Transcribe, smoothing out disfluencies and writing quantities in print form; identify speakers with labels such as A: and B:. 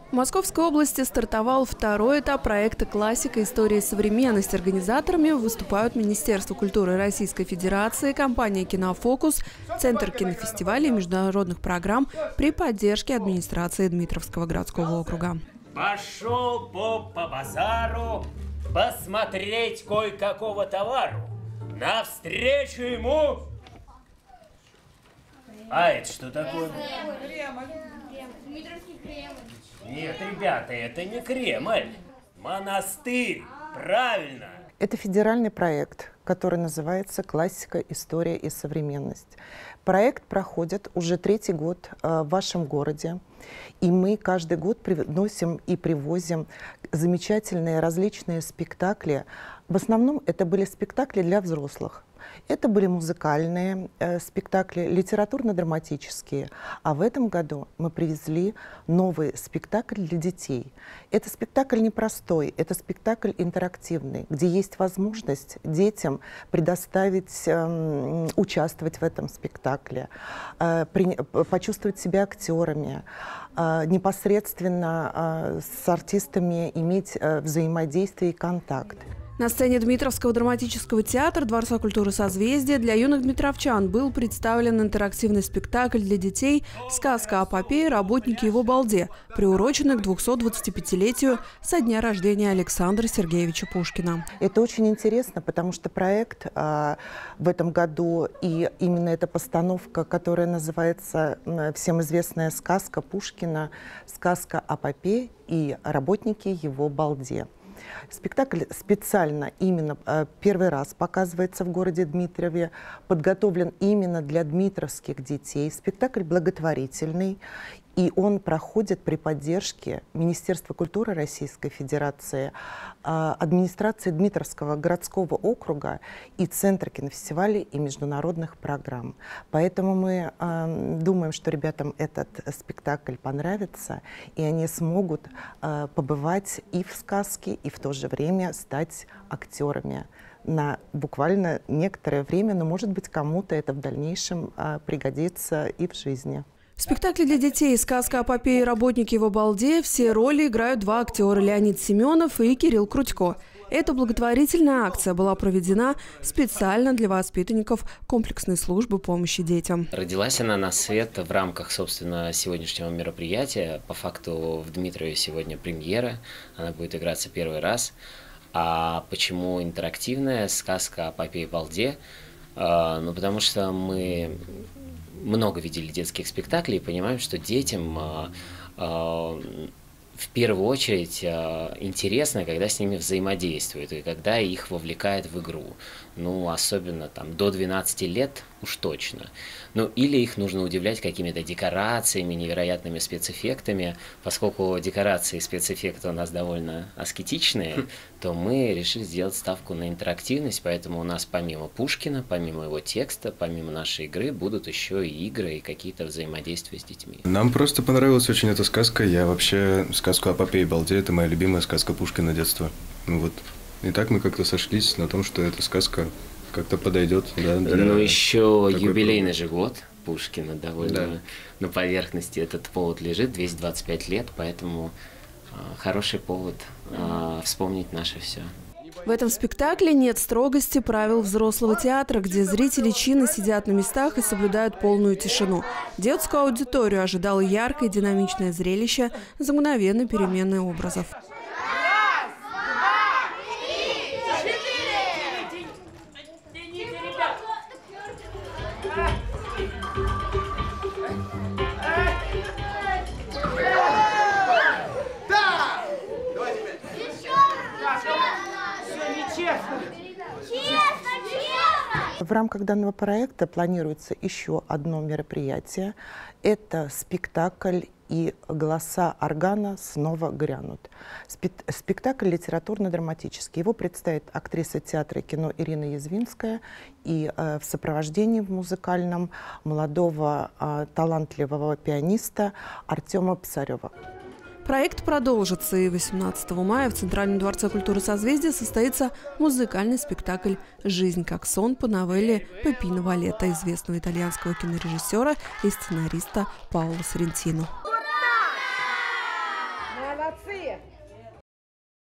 A: В Московской области стартовал второй этап проекта «Классика. История и современность». Организаторами выступают Министерство культуры Российской Федерации, компания «Кинофокус», Центр кинофестивалей и международных программ при поддержке администрации Дмитровского городского округа.
B: Пошел поп по базару посмотреть кое-какого товару. Навстречу ему... А это что такое?
C: Дмитровский Кремль.
B: Нет, ребята, это не Кремль. Монастырь. Правильно.
D: Это федеральный проект, который называется «Классика. История и современность». Проект проходит уже третий год в вашем городе. И мы каждый год приносим и привозим замечательные различные спектакли. В основном это были спектакли для взрослых. Это были музыкальные спектакли, литературно-драматические. А в этом году мы привезли новый спектакль для детей. Это спектакль непростой, это спектакль интерактивный, где есть возможность детям предоставить, участвовать в этом спектакле, почувствовать себя актерами, непосредственно с артистами иметь взаимодействие и контакт.
A: На сцене Дмитровского драматического театра Дворца культуры «Созвездие» для юных дмитровчан был представлен интерактивный спектакль для детей «Сказка о попе и работнике его балде», приуроченный к 225-летию со дня рождения Александра Сергеевича Пушкина.
D: Это очень интересно, потому что проект в этом году и именно эта постановка, которая называется всем известная сказка Пушкина «Сказка о попе и работнике его балде». Спектакль специально именно первый раз показывается в городе Дмитрове, подготовлен именно для дмитровских детей. Спектакль благотворительный, и он проходит при поддержке Министерства культуры Российской Федерации, администрации Дмитровского городского округа и Центра кинофестивалей и международных программ. Поэтому мы думаем, что ребятам этот спектакль понравится, и они смогут побывать и в сказке, и в то же время стать актерами на буквально некоторое время, но, может быть, кому-то это в дальнейшем пригодится и в жизни.
A: В спектакле для детей «Сказка о попе и работнике его балде» все роли играют два актера – Леонид Семенов и Кирилл Крутько. Эта благотворительная акция была проведена специально для воспитанников комплексной службы помощи детям.
E: Родилась она на свет в рамках, собственно, сегодняшнего мероприятия. По факту в Дмитрове сегодня премьера, она будет играться первый раз. А почему интерактивная сказка о попе и балде? Ну, потому что мы много видели детских спектаклей и понимаем, что детям в первую очередь интересно, когда с ними взаимодействуют и когда их вовлекает в игру. Ну, особенно там до 12 лет уж точно. Ну, или их нужно удивлять какими-то декорациями, невероятными спецэффектами. Поскольку декорации и спецэффекты у нас довольно аскетичные, то мы решили сделать ставку на интерактивность, поэтому у нас помимо Пушкина, помимо его текста, помимо нашей игры будут еще и игры и какие-то взаимодействия с детьми.
F: Нам просто понравилась очень эта сказка. Я вообще сказку о попе и балде – это моя любимая сказка Пушкина детства. Вот. И так мы как-то сошлись на том, что эта сказка как-то подойдет. Да,
E: ну, еще юбилейный же год Пушкина довольно на поверхности этот повод лежит, 225 лет, поэтому хороший повод вспомнить наше все.
A: В этом спектакле нет строгости правил взрослого театра, где зрители чинно сидят на местах и соблюдают полную тишину. Детскую аудиторию ожидало яркое и динамичное зрелище за мгновенной переменой образов.
D: В рамках данного проекта планируется еще одно мероприятие. Это спектакль «И голоса органа снова грянут». Спектакль литературно-драматический. Его представит актриса театра и кино Ирина Язвинская и в сопровождении в музыкальном молодого талантливого пианиста Артема Псарева.
A: Проект продолжится, и 18 мая в Центральном дворце культуры «Созвездие» состоится музыкальный спектакль «Жизнь как сон» по новелле Пеппино Валетто, известного итальянского кинорежиссера и сценариста Паоло Соррентино.
C: Молодцы!